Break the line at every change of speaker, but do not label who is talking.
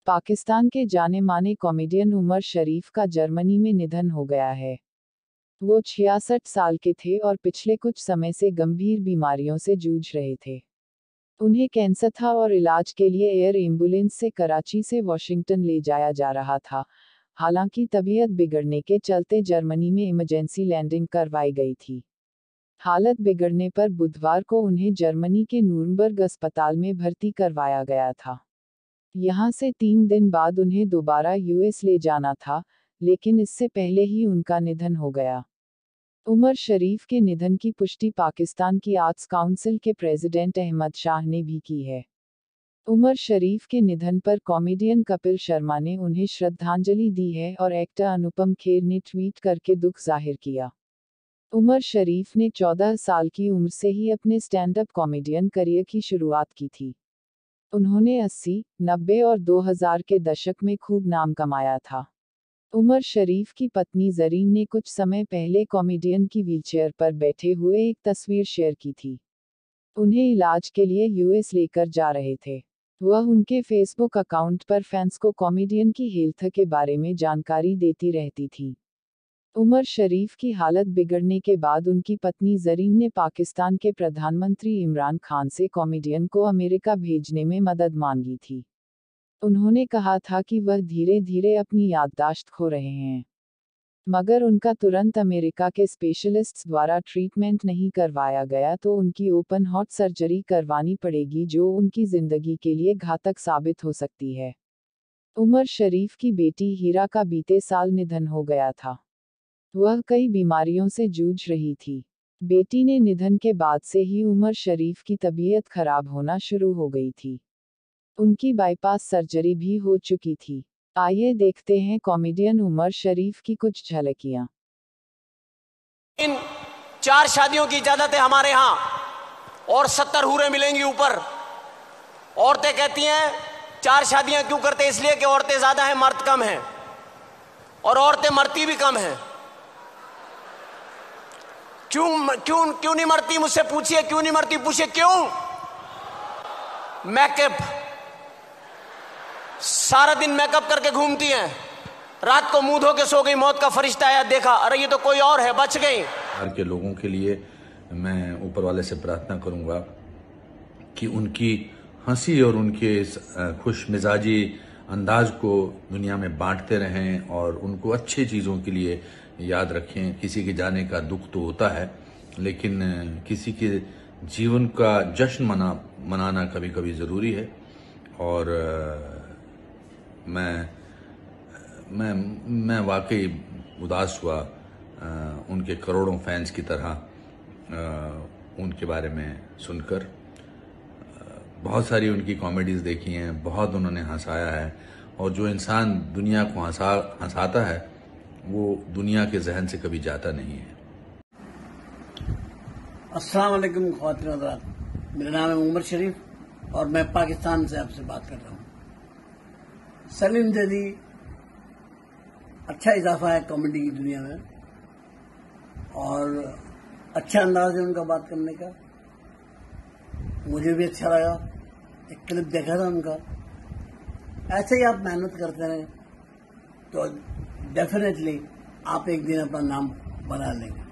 पाकिस्तान के जाने माने कॉमेडियन उमर शरीफ का जर्मनी में निधन हो गया है। वो 66 साल के थे और पिछले कुछ समय से गंभीर बीमारियों से जूझ रहे थे। उन्हें कैंसर था और इलाज के लिए एयर एम्बुलेंस से कराची से वॉशिंगटन ले जाया जा रहा था। हालांकि तबीयत बिगड़ने के चलते जर्मनी में इमरजेंसी लैंडिंग करवाई गई थी। हालत बिगड़ने पर बुधवार को उन्हें जर्मनी के नूरनबर्ग अस्पताल में भर्ती करवाया गया था। यहां से 3 दिन बाद उन्हें दोबारा यूएस ले जाना था, लेकिन इससे पहले ही उनका निधन हो गया। उमर शरीफ के निधन की पुष्टि पाकिस्तान की आर्ट्स काउंसिल के प्रेसिडेंट अहमद शाह ने भी की है। उमर शरीफ के निधन पर कॉमेडियन कपिल शर्मा ने उन्हें श्रद्धांजलि दी है और एक्टर अनुपम खेर ने ट्वीट करके दुख जाहिर किया। उमर शरीफ ने 14 साल की उम्र से ही अपने स्टैंड अप कॉमेडियन करियर की शुरुआत की थी। उन्होंने 80, 90 और 2000 के दशक में खूब नाम कमाया था। उमर शरीफ की पत्नी जरीन ने कुछ समय पहले कॉमेडियन की व्हीलचेयर पर बैठे हुए एक तस्वीर शेयर की थी। उन्हें इलाज के लिए यूएस लेकर जा रहे थे। वह उनके फेसबुक अकाउंट पर फैंस को कॉमेडियन की हेल्थ के बारे में जानकारी देती रहती थी। उमर शरीफ की हालत बिगड़ने के बाद उनकी पत्नी जरीन ने पाकिस्तान के प्रधानमंत्री इमरान खान से कॉमेडियन को अमेरिका भेजने में मदद मांगी थी। उन्होंने कहा था कि वह धीरे धीरे अपनी याददाश्त खो रहे हैं, मगर उनका तुरंत अमेरिका के स्पेशलिस्ट्स द्वारा ट्रीटमेंट नहीं करवाया गया तो उनकी ओपन हार्ट सर्जरी करवानी पड़ेगी, जो उनकी जिंदगी के लिए घातक साबित हो सकती है। उमर शरीफ की बेटी हीरा का बीते साल निधन हो गया था। वह कई बीमारियों से जूझ रही थी। बेटी ने निधन के बाद से ही उमर शरीफ की तबीयत खराब होना शुरू हो गई थी। उनकी बाईपास सर्जरी भी हो चुकी थी। आइए देखते हैं कॉमेडियन उमर शरीफ की कुछ झलकियां।
इन 4 शादियों की इजाजत है हमारे यहाँ और 70 हूरें मिलेंगी ऊपर। औरतें कहती हैं 4 शादियां क्यों करते, इसलिए कि औरतें ज्यादा हैं, मर्द कम हैं, और औरतें मरती भी कम हैं। क्यों नहीं मरती, मुझसे पूछिए क्यों नहीं मरती, पूछिए क्यों। मेकअप, सारा दिन मेकअप करके घूमती हैं, रात को मुंह धो के सो गई, मौत का फरिश्ता आया, देखा अरे ये तो कोई और है, बच गई।
बिहार के लोगों के लिए मैं ऊपर वाले से प्रार्थना करूंगा कि उनकी हंसी और उनके खुश मिजाजी अंदाज को दुनिया में बांटते रहें और उनको अच्छी चीज़ों के लिए याद रखें। किसी के जाने का दुख तो होता है, लेकिन किसी के जीवन का जश्न मनाना कभी कभी ज़रूरी है। और मैं वाकई उदास हुआ उनके करोड़ों फैंस की तरह उनके बारे में सुनकर। बहुत सारी उनकी कॉमेडीज़ देखी हैं, बहुत उन्होंने हंसाया है, और जो इंसान दुनिया को हंसाता है वो दुनिया के जहन से कभी जाता नहीं है।
अस्सलाम वालेकुम ख्वातीन हज़रात, मेरा नाम है उमर शरीफ और मैं पाकिस्तान से आपसे बात कर रहा हूँ। सलीम जदी अच्छा इजाफा है कॉमेडी की दुनिया में और अच्छा अंदाज है उनका बात करने का। मुझे भी अच्छा लगा, एक क्लिप देखा था उनका। ऐसे ही आप मेहनत करते रहें तो डेफिनेटली आप एक दिन अपना नाम बना लेंगे।